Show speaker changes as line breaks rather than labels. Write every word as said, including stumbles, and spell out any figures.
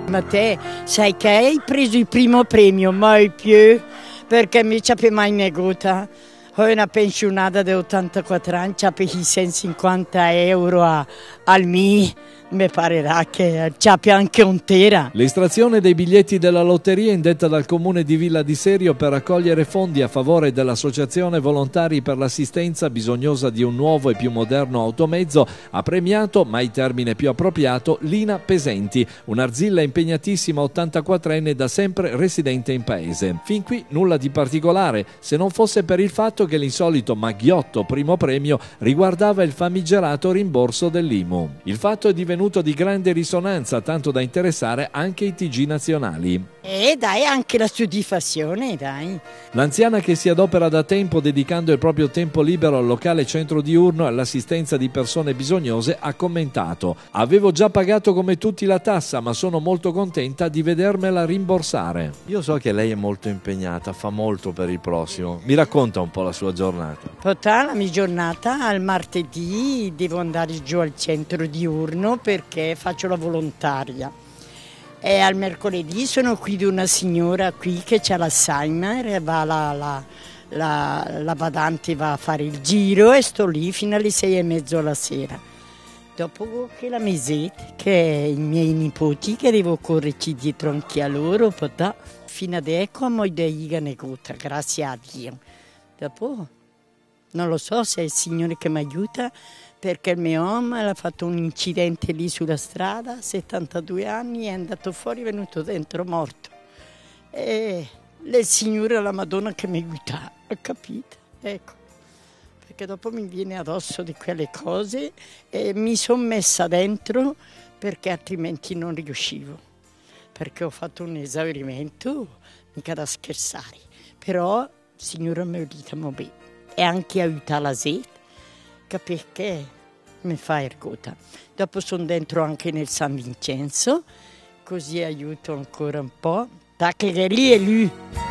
Ma te sai che hai preso il primo premio, mai più, perché mi c'è mai neguta. Ho una pensionata di ottantaquattro anni, c'ha per i centocinquanta euro a, al mese. Mi parerà che c'ha anche un tera.
L'estrazione dei biglietti della lotteria indetta dal comune di Villa di Serio per raccogliere fondi a favore dell'associazione Volontari per l'assistenza bisognosa di un nuovo e più moderno automezzo ha premiato, mai termine più appropriato, Lina Pesenti, un'arzilla impegnatissima ottantaquattrenne da sempre residente in paese. Fin qui nulla di particolare, se non fosse per il fatto che l'insolito maghiotto primo premio riguardava il famigerato rimborso dell'I M U. Il fatto è divenuto di grande risonanza, tanto da interessare anche i T G nazionali.
E dai, anche la soddisfazione, dai.
L'anziana, che si adopera da tempo dedicando il proprio tempo libero al locale centro diurno e all'assistenza di persone bisognose, ha commentato: avevo già pagato come tutti la tassa, ma sono molto contenta di vedermela rimborsare.
Io so che lei è molto impegnata, fa molto per il prossimo. Mi racconta un po' la sua giornata.
Tutta la mia giornata, al martedì devo andare giù al centro diurno perché faccio la volontaria. E al mercoledì sono qui di una signora qui che c'ha l'Alzheimer e va la, la, la, la badante va a fare il giro e sto lì fino alle sei e mezzo alla sera. Dopo che la mesette, che è i miei nipoti, che devo correrci dietro anche a loro, potà, fino ad ecco a moi deiga neguta, grazie a Dio. Dopo non lo so se è il Signore che mi aiuta, perché il mio uomo ha fatto un incidente lì sulla strada, settantadue anni, è andato fuori, è venuto dentro morto. E il Signore e la Madonna che mi aiuta, ho capito? Ecco, perché dopo mi viene addosso di quelle cose e mi sono messa dentro perché altrimenti non riuscivo, perché ho fatto un esaurimento, mica da scherzare, però il Signore mi aiuta bene e anche aiuta la sete, perché mi fa ergota. Dopo sono dentro anche nel San Vincenzo, così aiuto ancora un po'. Tacche che lì e lui.